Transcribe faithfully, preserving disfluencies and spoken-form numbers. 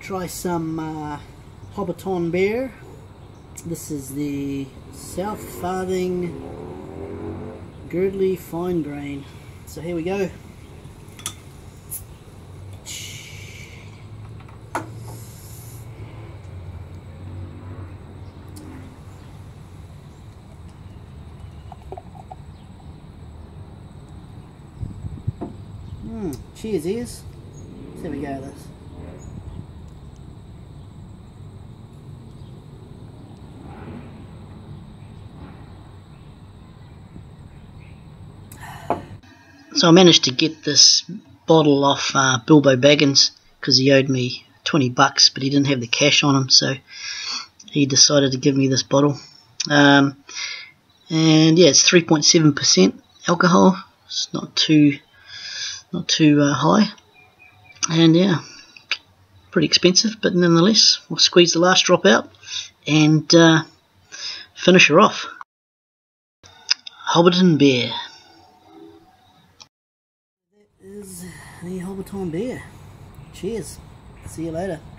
try some uh, Hobbiton beer. This is the South Farthing Girdley Fine Grain. So here we go. Mm, cheers, ears. Let's have a go at this. So I managed to get this bottle off uh, Bilbo Baggins because he owed me twenty bucks, but he didn't have the cash on him, so he decided to give me this bottle. Um, and yeah, it's three point seven percent alcohol. It's not too not too uh, high, and yeah, pretty expensive, but nonetheless, we'll squeeze the last drop out and uh, finish her off. Hobbiton beer. That is the Hobbiton beer. Cheers. See you later.